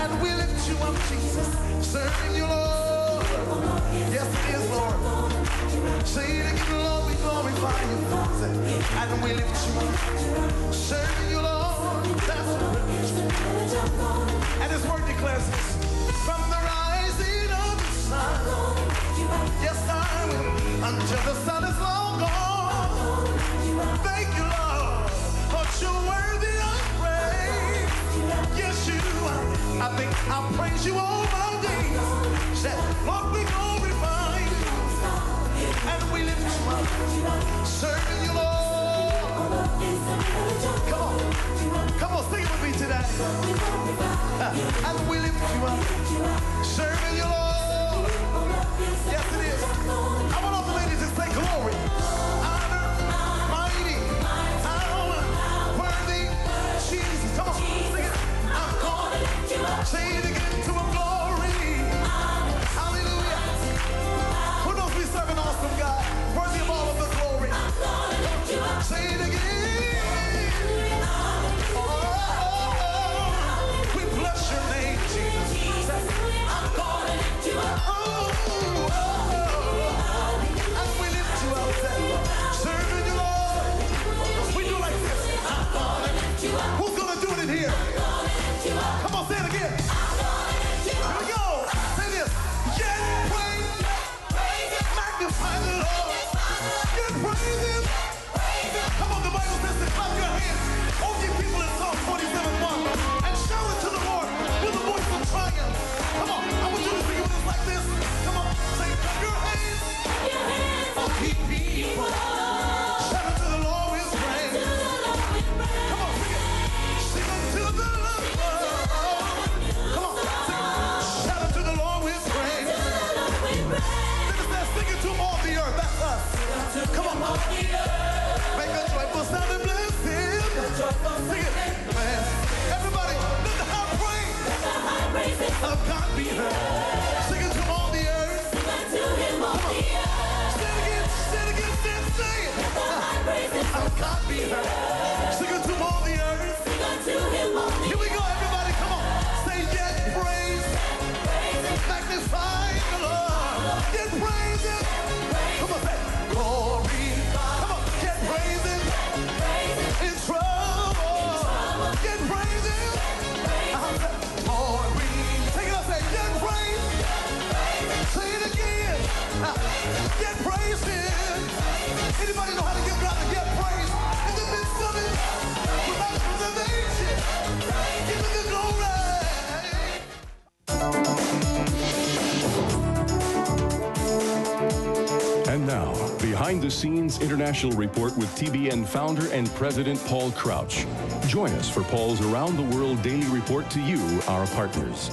And we lift you up, Jesus. Serving you, Lord. Yes, it is, Lord. Say it again, Lord, we glorify you. And we lift you up. Serving you, Lord. That's the privilege. And his word declares this. From the rising of the sun, yes, I will, until the sun is long gone. Thank you, Lord, but you're worthy of praise. Yes, you are. I think I'll praise you all my days. Said, Lord, we glorify you, and we lift you up, serving you, Lord. Come on, sing it with me today. And we lift you up, serving you, Lord. Yes, it is. I want all the ladies to say glory, honor, mighty, power, worthy, Jesus. Come on, sing it. I'm gonna lift you up. Say it again to a glory. Hallelujah. Who knows we serve an awesome God, worthy of all of the glory. I'm gonna lift you up. Say it again. We bless your name, Jesus. I'm gonna lift you up. And we lift you up. Serving you, Lord. We do like this. I'm gonna lift you up. Who's gonna do it in here? Come on, say it again. Here we go. Say this. Yet praise, magnify the Lord. Yet praise him. Come on, the Bible says to clap your hands. Oh, you people in Psalm 47:1 and shout it to the Lord with a voice of triumph. Come on, I want you to sing with us like this. Come on, say, clap your hands. Oh, ye people. Shout it to the Lord with praise. Come on, sing it. Sing unto the Lord. Come on, sing it. Shout it to the Lord with praise. Then it says, sing it to all the earth. That's us. Come on. Make a joyful sound and bless him. Sing it. Everybody, let the high praise of God be heard. Sing it to all the earth. Come on. Say it again, say it again, say it. Of God be heard. Sing it to all the earth. Here we go, everybody, come on. Say yet praise. Magnify the Lord. Yet praise him. Come on, say glory. Come on, yet praise him. In trouble. Yet praise him. Glory. Take it up, say yet praise. Say it again. Yet praise him. Anybody know how to give God a yet praise? In the midst of it, without reservation, give him the glory. And now, Behind the Scenes International Report with TBN founder and president Paul Crouch. Join us for Paul's Around the World Daily Report to you, our partners.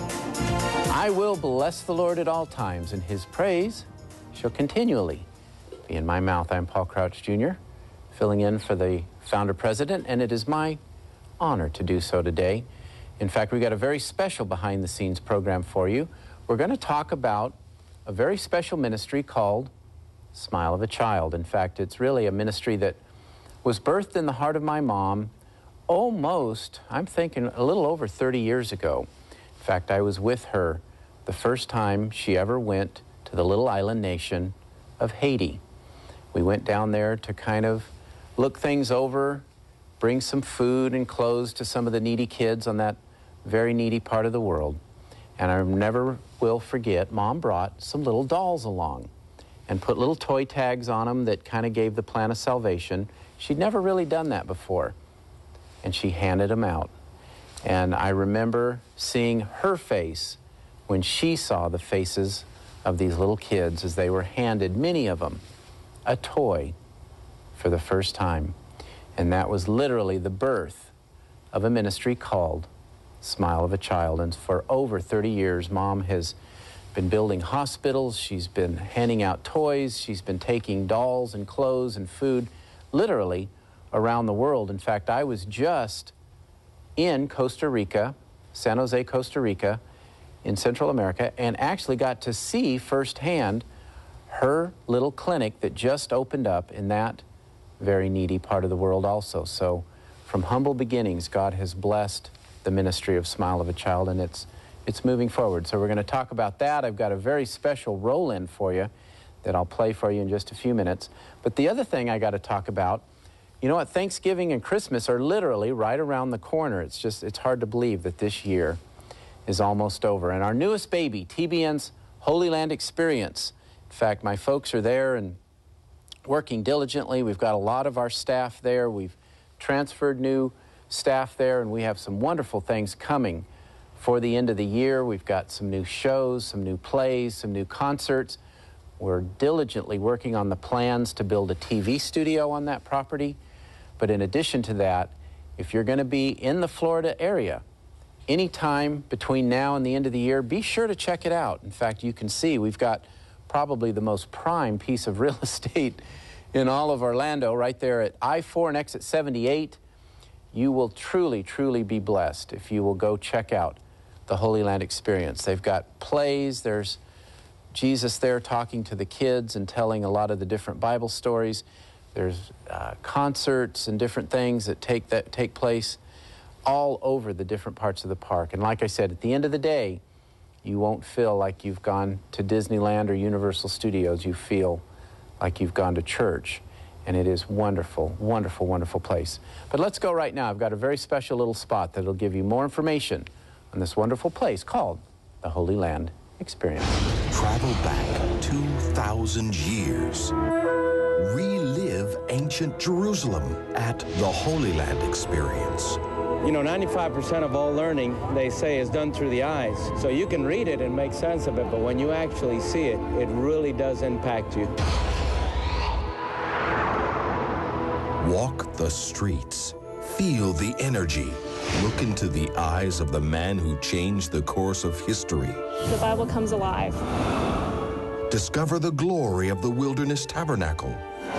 I will bless the Lord at all times, and his praise shall continually be in my mouth. I'm Paul Crouch, Jr., filling in for the founder-president, and it is my honor to do so today. In fact, we've got a very special behind-the-scenes program for you. We're going to talk about a very special ministry called Smile of a Child. In fact, it's really a ministry that was birthed in the heart of my mom almost, I'm thinking, a little over 30 years ago. In fact, I was with her the first time she ever went to the little island nation of Haiti. We went down there to kind of look things over, bring some food and clothes to some of the needy kids on that very needy part of the world. And I never will forget, Mom brought some little dolls along and put little toy tags on them that kind of gave the plan of salvation. She'd never really done that before. And she handed them out. And I remember seeing her face when she saw the faces of these little kids as they were handed, many of them, a toy for the first time. And that was literally the birth of a ministry called Smile of a Child. And for over 30 years, Mom has been building hospitals, she's been handing out toys, she's been taking dolls and clothes and food literally around the world. In fact, I was just in Costa Rica, San Jose, Costa Rica, in Central America, and actually got to see firsthand her little clinic that just opened up in that very needy part of the world also. So from humble beginnings, God has blessed the ministry of Smile of a Child, and it's it's moving forward. So we're going to talk about that. I've got a very special roll-in for you that I'll play for you in just a few minutes. But the other thing I got to talk about, you know what, Thanksgiving and Christmas are literally right around the corner. It's hard to believe that this year is almost over. And our newest baby, TBN's Holy Land Experience. In fact, my folks are there and working diligently. We've got a lot of our staff there. We've transferred new staff there, and we have some wonderful things coming for the end of the year. We've got some new shows, some new plays, some new concerts. We're diligently working on the plans to build a TV studio on that property. But in addition to that, if you're going to be in the Florida area anytime between now and the end of the year, be sure to check it out. In fact, you can see we've got probably the most prime piece of real estate in all of Orlando, right there at I-4 and exit 78. You will truly, truly be blessed if you will go check out the Holy Land Experience. They've got plays. There's Jesus there talking to the kids and telling a lot of the different Bible stories. There's concerts and different things that take place all over the different parts of the park. And like I said, at the end of the day, you won't feel like you've gone to Disneyland or Universal Studios. You feel like you've gone to church. And it is wonderful, wonderful, wonderful place. But let's go right now. I've got a very special little spot that'll give you more information on this wonderful place called the Holy Land Experience. Travel back 2,000 years. Relive ancient Jerusalem at the Holy Land Experience. You know, 95% of all learning, they say, is done through the eyes. So you can read it and make sense of it, but when you actually see it, it really does impact you. Walk the streets. Feel the energy. Look into the eyes of the man who changed the course of history. The Bible comes alive. Discover the glory of the Wilderness Tabernacle.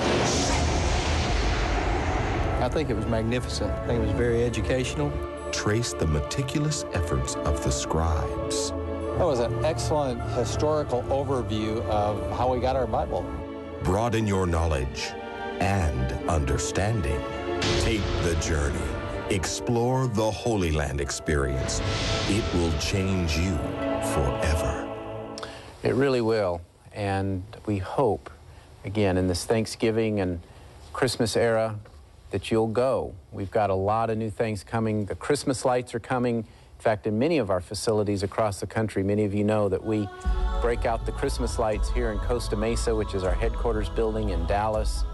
I think it was magnificent. I think it was very educational. Trace the meticulous efforts of the scribes. That was an excellent historical overview of how we got our Bible. Broaden your knowledge and understanding. Take the journey. Explore the Holy Land Experience. It will change you forever. It really will. And we hope, again, in this Thanksgiving and Christmas era, that you'll go. We've got a lot of new things coming. The Christmas lights are coming. In fact, in many of our facilities across the country, many of you know that we break out the Christmas lights here in Costa Mesa, which is our headquarters building, in Dallas,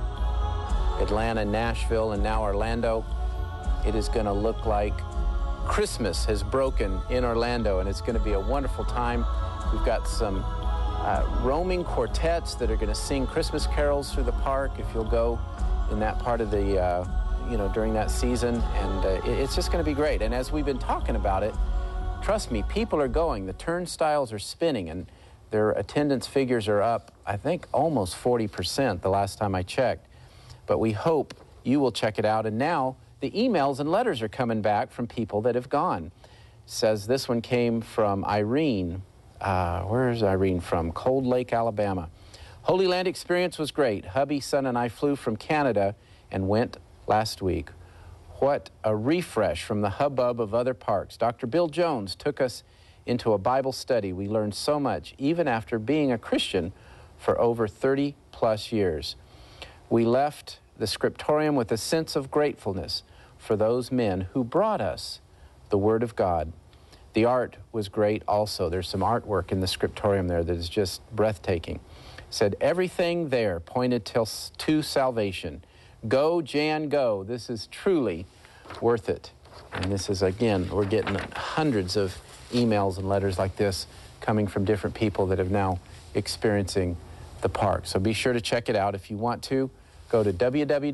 Atlanta, Nashville, and now Orlando. It is going to look like Christmas has broken in Orlando, and it's going to be a wonderful time. We've got some roaming quartets that are going to sing Christmas carols through the park if you'll go in that part of the, during that season. And it's just going to be great. And as we've been talking about it, trust me, people are going. The turnstiles are spinning, and their attendance figures are up, I think, almost 40% the last time I checked. But we hope you will check it out. And now the emails and letters are coming back from people that have gone. It says this one came from Irene. Where is Irene from? Cold Lake, Alabama. Holy Land Experience was great. Hubby, son, and I flew from Canada and went last week. What a refresh from the hubbub of other parks. Dr. Bill Jones took us into a Bible study. We learned so much, even after being a Christian for over 30-plus years. We left the scriptorium with a sense of gratefulness for those men who brought us the Word of God. The art was great also. There's some artwork in the scriptorium there that is just breathtaking. Said everything there pointed to salvation. Go, Jan, go. This is truly worth it. And this is, again, we're getting hundreds of emails and letters like this coming from different people that have now experiencing the park. So be sure to check it out. If you want to, go to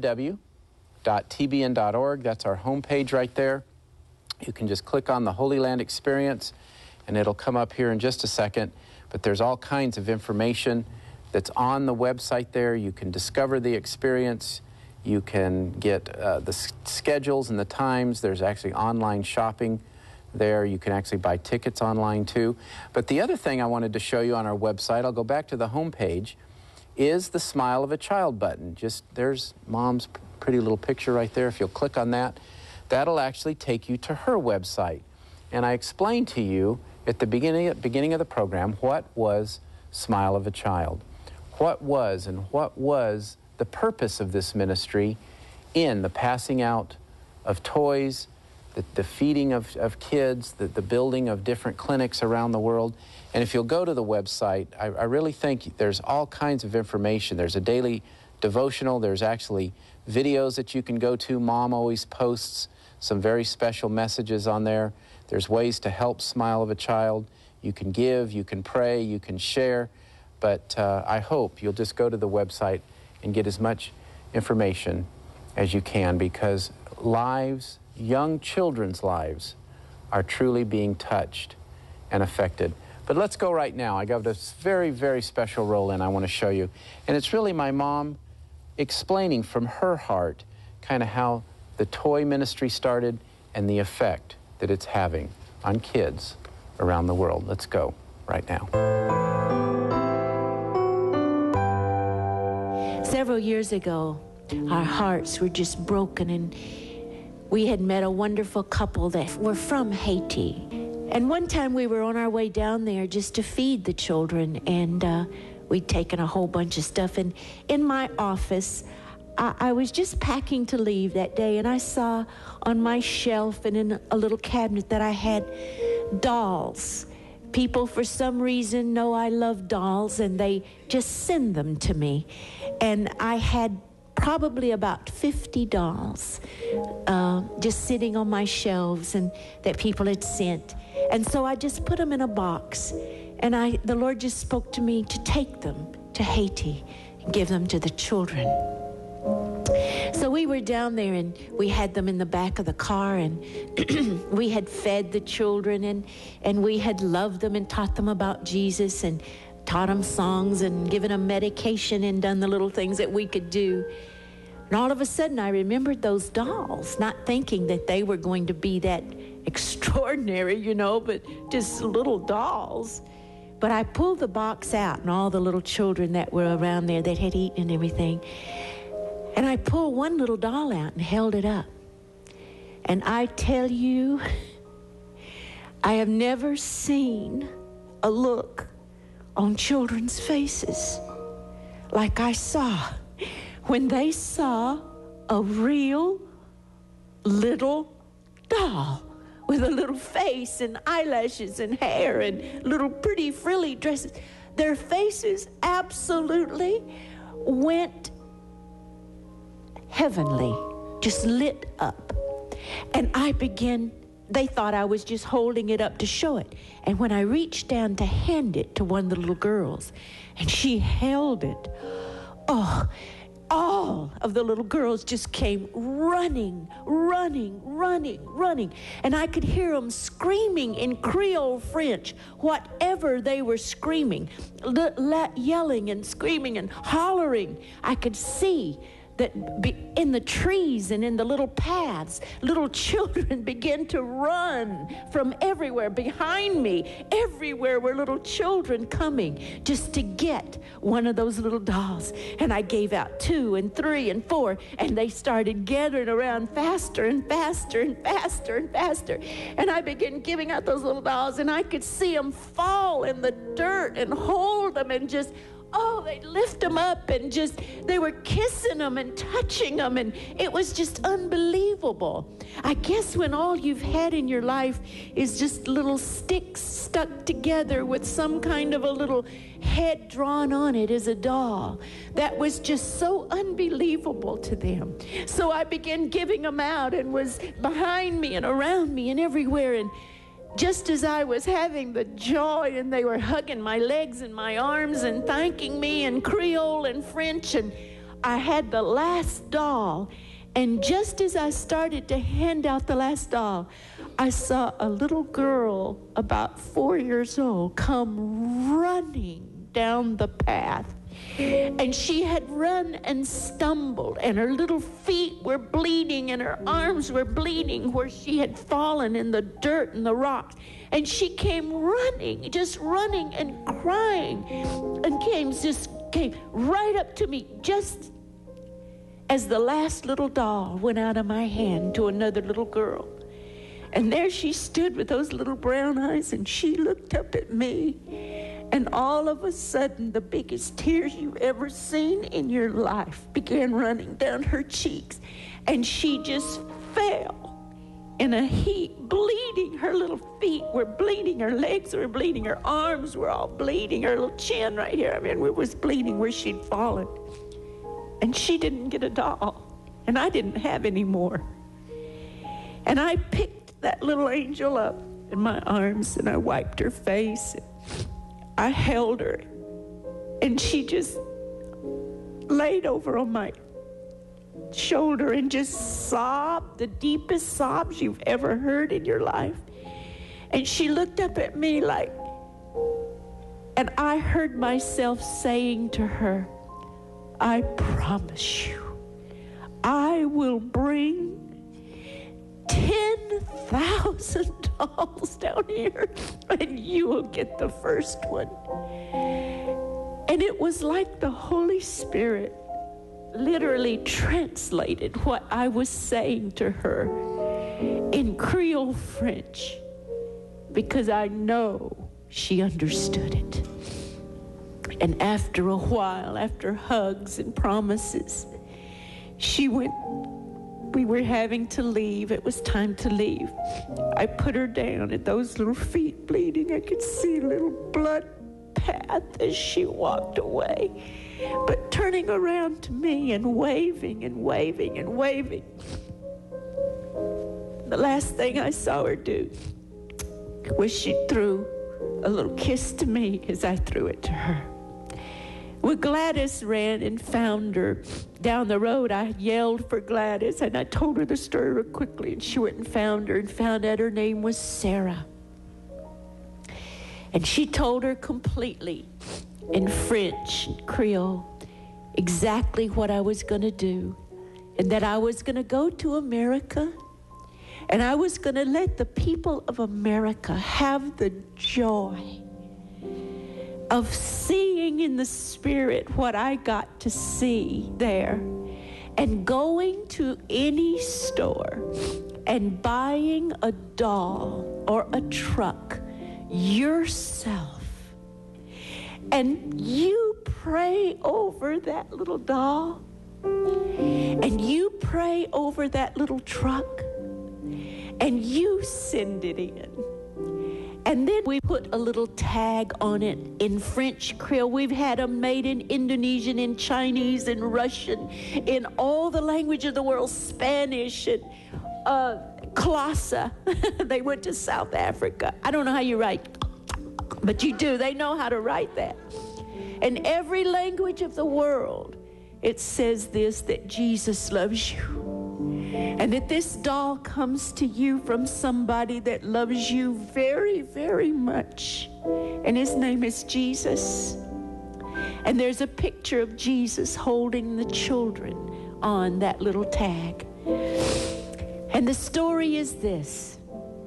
www.tbn.org. That's our homepage right there. You can just click on the Holy Land Experience, and it'll come up here in just a second. But there's all kinds of information that's on the website there. You can discover the experience. You can get the schedules and the times. There's actually online shopping there. You can actually buy tickets online too. But the other thing I wanted to show you on our website, I'll go back to the homepage, is the Smile of a Child button. Just there's Mom's pretty little picture right there. If you'll click on that, that'll actually take you to her website. and I explained to you at the beginning of the program what was Smile of a Child. What was the purpose of this ministry in the passing out of toys, the feeding of kids, the building of different clinics around the world. And if you'll go to the website, I really think there's all kinds of information. There's a daily devotional. There's actually videos that you can go to. Mom always posts some very special messages on there. There's ways to help Smile of a Child. You can give, you can pray, you can share. But I hope you'll just go to the website and get as much information as you can, because lives, young children's lives, are truly being touched and affected. But let's go right now. I got this very, very special roll-in I want to show you. And it's really my mom explaining from her heart kind of how the toy ministry started and the effect that it's having on kids around the world. Let's go right now. Several years ago, our hearts were just broken, and we had met a wonderful couple that were from Haiti. And one time we were on our way down there just to feed the children, and we'd taken a whole bunch of stuff. And in my office, I was just packing to leave that day, and I saw on my shelf and in a little cabinet that I had dolls. People, for some reason, know I love dolls, and they just send them to me. And I had probably about 50 dolls just sitting on my shelves and that people had sent. And so I just put them in a box, and the Lord just spoke to me to take them to Haiti and give them to the children. So we were down there, and we had them in the back of the car, and we had fed the children, and we had loved them and taught them about Jesus and taught them songs and given them medication and done the little things that we could do. And all of a sudden, I remembered those dolls, not thinking that they were going to be that extraordinary, you know, but just little dolls. But I pulled the box out, and all the little children that were around there that had eaten and everything. And I pulled one little doll out and held it up. And I tell you, I have never seen a look on children's faces like I saw when they saw a real little doll with a little face and eyelashes and hair and little pretty frilly dresses. Their faces absolutely went heavenly, just lit up. And they thought I was just holding it up to show it. And when I reached down to hand it to one of the little girls, and she held it, oh, all of the little girls just came running. And I could hear them screaming in Creole French, whatever they were screaming, yelling and screaming and hollering. I could see that in the trees and in the little paths, little children began to run from everywhere. Behind me, everywhere were little children coming just to get one of those little dolls. And I gave out 2 and 3 and 4, and they started gathering around faster and faster and faster and faster. And I began giving out those little dolls, and I could see them fall in the dirt and hold them and just, they'd lift them up and just, they were kissing them and touching them, and it was just unbelievable. I guess when all you've had in your life is just little sticks stuck together with some kind of a little head drawn on it as a doll, that was just so unbelievable to them. So I began giving them out and was behind me and around me and everywhere, and just as I was having the joy, and they were hugging my legs and my arms and thanking me in Creole and French, and I had the last doll, and just as I started to hand out the last doll, I saw a little girl about 4 years old come running down the path. And she had run and stumbled, and her little feet were bleeding, and her arms were bleeding where she had fallen in the dirt and the rocks. And she came running, just running and crying, and came right up to me just as the last little doll went out of my hand to another little girl. And there she stood with those little brown eyes, and she looked up at me. And all of a sudden, the biggest tears you've ever seen in your life began running down her cheeks. And she just fell in a heap, bleeding. Her little feet were bleeding, her legs were bleeding, her arms were all bleeding, her little chin right here, I mean, it was bleeding where she'd fallen. And she didn't get a doll, and I didn't have any more. And I picked that little angel up in my arms, and I wiped her face. I held her, and she just laid over on my shoulder and just sobbed, the deepest sobs you've ever heard in your life. And she looked up at me like, and I heard myself saying to her, I promise you, I will bring 10,000 dolls down here, and you will get the first one. And it was like the Holy Spirit literally translated what I was saying to her in Creole French, because I know she understood it. And after a while, after hugs and promises, she went. We were having to leave. It was time to leave. I put her down, and those little feet bleeding, I could see a little blood path as she walked away. But turning around to me and waving and waving and waving. The last thing I saw her do was she threw a little kiss to me as I threw it to her. When Gladys ran and found her down the road, I yelled for Gladys, and I told her the story real quickly, and she went and found her and found out her name was Sarah. And she told her completely in French, Creole, exactly what I was going to do, and that I was going to go to America, and I was going to let the people of America have the joy of seeing in the spirit what I got to see there, and going to any store and buying a doll or a truck yourself, and you pray over that little doll, and you pray over that little truck, and you send it in. And then we put a little tag on it in French, Creole. We've had them made in Indonesian, in Chinese, in Russian, in all the language of the world, Spanish, and Klasa. They went to South Africa. I don't know how you write, but you do. They know how to write that. In every language of the world, it says this, that Jesus loves you. And that this doll comes to you from somebody that loves you very, very much. And his name is Jesus. And there's a picture of Jesus holding the children on that little tag. And the story is this.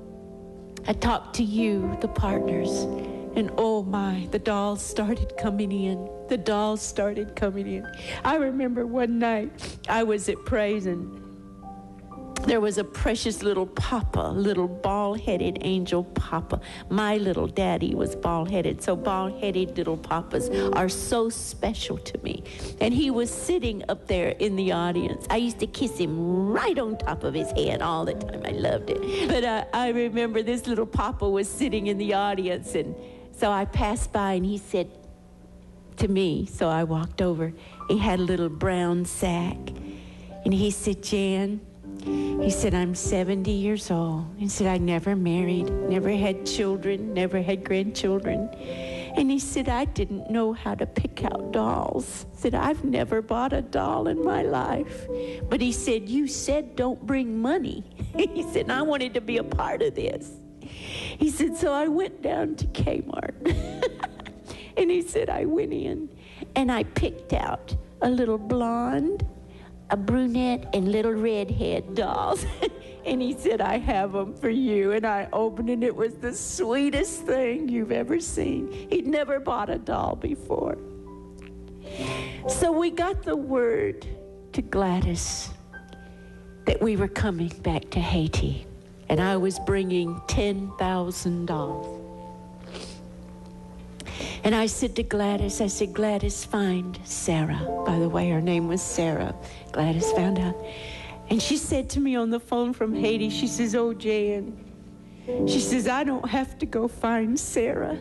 I talked to you, the partners, and oh my, the dolls started coming in. The dolls started coming in. I remember one night I was at Praise, and there was a precious little papa, little bald-headed angel papa. My little daddy was bald-headed, so bald-headed little papas are so special to me. And he was sitting up there in the audience. I used to kiss him right on top of his head all the time. I loved it. But I remember this little papa was sitting in the audience, and so I passed by, and he said to me, so I walked over. He had a little brown sack, and he said, Jan, he said, I'm 70 years old. He said, I never married, never had children, never had grandchildren. And he said, I didn't know how to pick out dolls. He said, I've never bought a doll in my life. But he said, you said don't bring money. He said, and I wanted to be a part of this. He said, so I went down to Kmart. And he said, I went in and I picked out a little blonde, a brunette, and little redhead dolls. And he said, I have them for you. And I opened it. It was the sweetest thing you've ever seen. He'd never bought a doll before. So we got the word to Gladys that we were coming back to Haiti. and I was bringing $10,000. And I said to Gladys, Gladys, find Sarah. By the way, her name was Sarah. Gladys found out. And she said to me on the phone from Haiti, she says, oh, Jan, she says, I don't have to go find Sarah.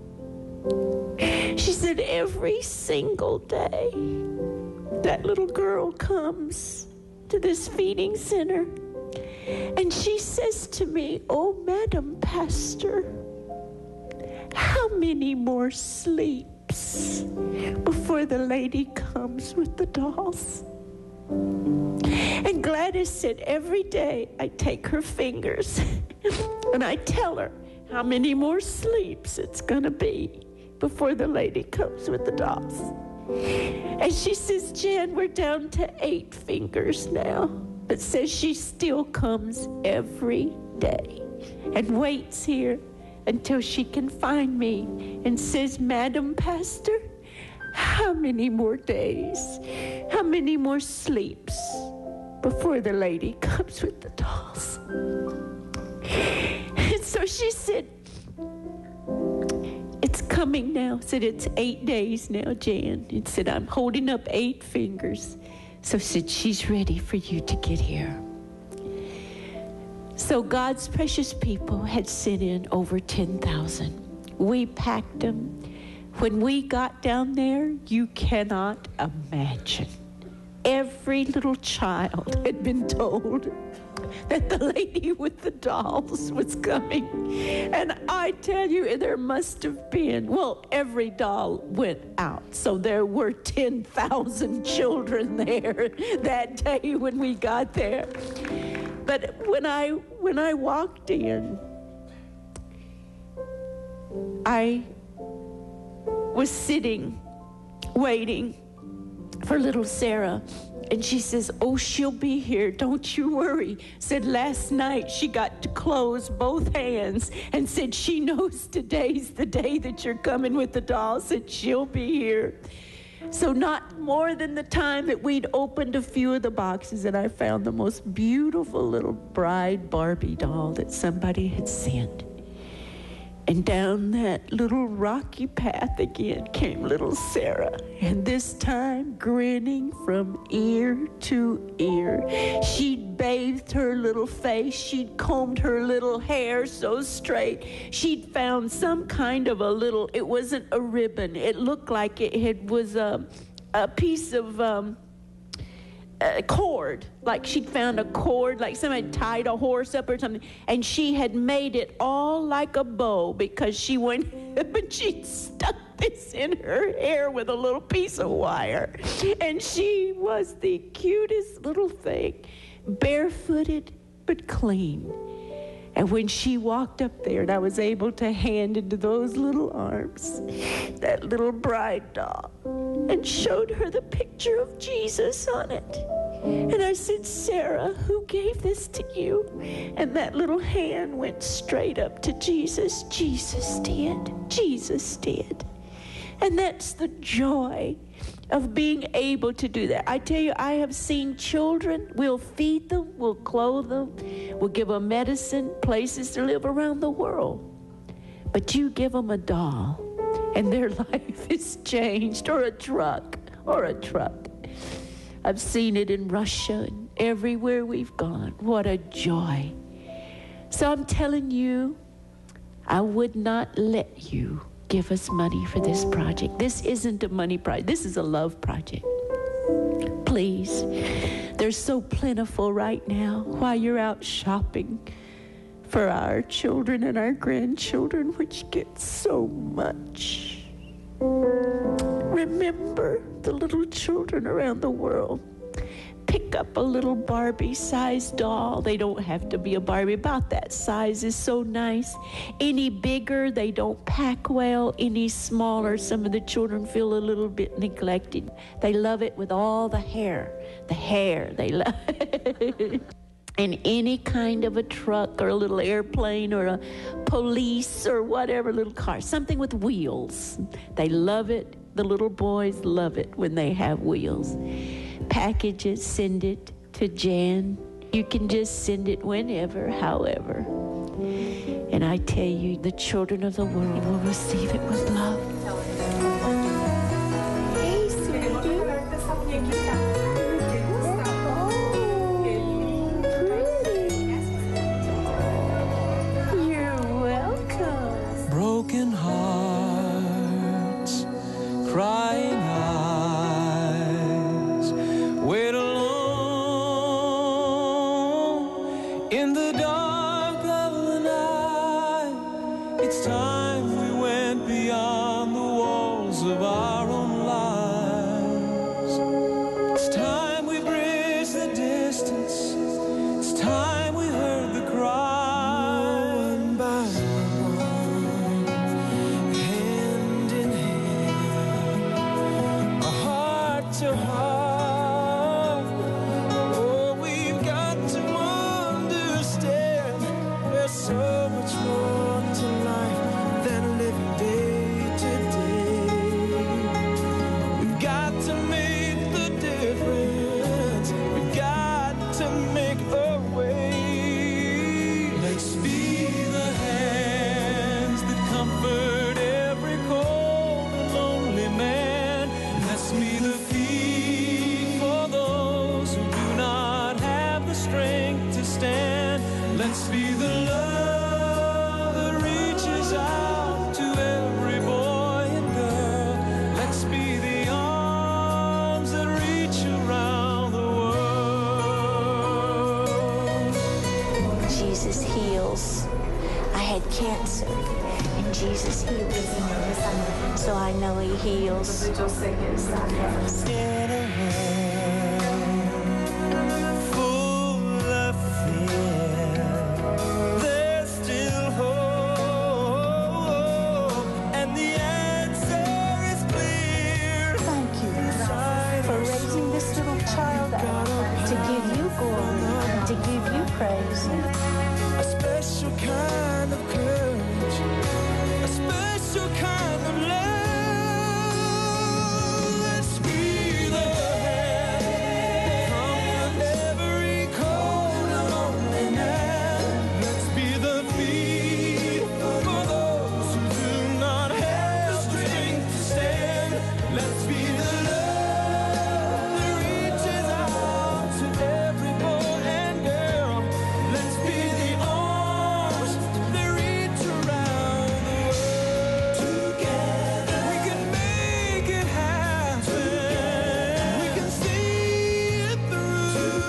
She said, every single day, that little girl comes to this feeding center. And she says to me, oh, Madam Pastor, how many more sleeps before the lady comes with the dolls? And Gladys said, every day I take her fingers and I tell her how many more sleeps it's going to be before the lady comes with the dolls. And she says, Jan, we're down to 8 fingers now, but says she still comes every day and waits here until she can find me and says, Madam Pastor, how many more days, how many more sleeps before the lady comes with the dolls? And so she said, it's coming now. Said, it's 8 days now, Jan. And said, I'm holding up 8 fingers. So said, she's ready for you to get here. So God's precious people had sent in over 10,000. We packed them. When we got down there, you cannot imagine. Every little child had been told that the lady with the dolls was coming. And I tell you, there must have been, well, every doll went out. So there were 10,000 children there that day when we got there. But when I walked in, I was sitting, waiting for little Sarah. And she says, oh, she'll be here. Don't you worry. Said last night she got to close both hands and said she knows today's the day that you're coming with the doll. Said she'll be here. So not more than the time that we'd opened a few of the boxes and I found the most beautiful little bride Barbie doll that somebody had sent. And down that little rocky path again came little Sarah. And this time grinning from ear to ear. She'd bathed her little face. She'd combed her little hair so straight. She'd found some kind of a little, it wasn't a ribbon. It looked like it was a piece of a cord, like she'd found a cord, like somebody tied a horse up or something, and she had made it all like a bow because she went but she'd stuck this in her hair with a little piece of wire, and she was the cutest little thing, barefooted but clean. And when she walked up there and I was able to hand into those little arms that little bride doll and showed her the picture of Jesus on it. And I said, Sarah, who gave this to you? And that little hand went straight up to Jesus. Jesus did. Jesus did. And that's the joy of being able to do that. I tell you, I have seen children, we'll feed them, we'll clothe them, we'll give them medicine, places to live around the world. But you give them a doll, and their life is changed, or a truck. I've seen it in Russia and everywhere we've gone. What a joy. So I'm telling you, I would not let you give us money for this project. This isn't a money project. This is a love project. Please. They're so plentiful right now while you're out shopping for our children and our grandchildren, which get so much. Remember the little children around the world. Pick up a little Barbie-sized doll. They don't have to be a Barbie. About that size is so nice. Any bigger, they don't pack well. Any smaller, some of the children feel a little bit neglected. They love it with all the hair. The hair, they love it. In any kind of a truck or a little airplane or a police or whatever, little car, something with wheels. They love it. The little boys love it when they have wheels. Package it, send it to Jan, You can just send it whenever, however. And I tell you, the children of the world will receive it with love. Hey, sweetie. You're welcome. Broken hearts, crying eyes, wait alone in the dark of the night. It's time we went beyond the walls of our own lives. It's time we bridged the distance. It's time we heard the cry. One by one, hand in hand, heart to heart. Oh, we've got to understand there's so much more to life than living day to day. We've got to make the difference. We've got to make a way. Let's be the hands that comfort every cold and lonely man. Let's be the feet for those who do not have the strength to stand. Let's be the love that reaches out to every boy and girl. Let's be the arms that reach around the world. Jesus heals. I had cancer, and Jesus heals. So I know He heals. In a world full of fear, there's still hope, and the answer is clear. Thank you for raising this little child up to give you glory, to give you praise. A special kind of courage, a special kind of love. Let's be the hand, comfort every cold and lonely man. Let's be the feet for those who do not have the strength to stand. Let's be the love that reaches out to every boy and girl. Let's be the arms that reach around the world. Together we can make it happen. We can see it through.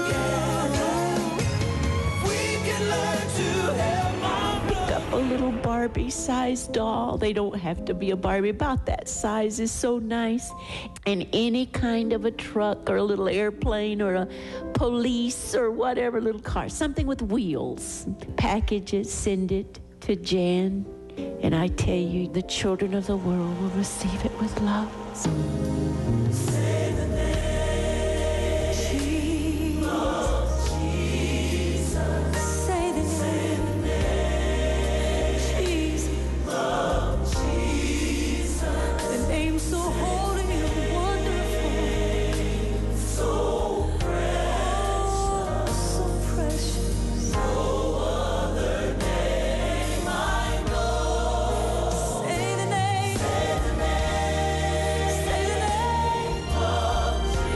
We can learn to help our Pick up a little Barbie-sized doll. They don't have to be a Barbie. About that size is so nice. And any kind of a truck or a little airplane or a police or whatever little car, something with wheels. Package it, send it to Jan. And I tell you, the children of the world will receive it with love. Say the name, Jesus. Say the name, Jesus. Love Jesus. The name so holy and wonderful, so precious, so precious. No other name I know. Say the name, say the name, say the name of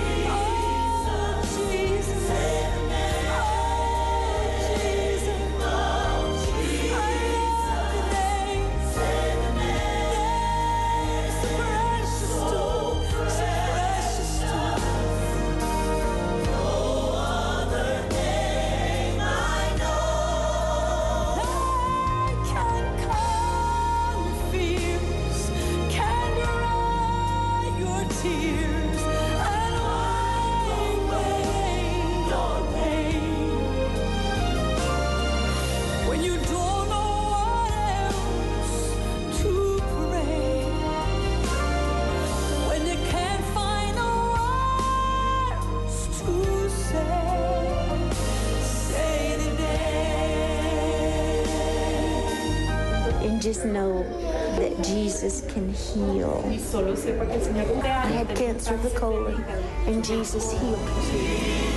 Jesus. Say the name of Jesus. I love the name. Say the name. So precious to, so precious to. No other name I know. Can calm your fears, can dry your tears, and wipe away your pain. When you don't know what else to pray, when you can't find the words to say the name. And just know that Jesus can heal. I had cancer of the colon, and Jesus healed me.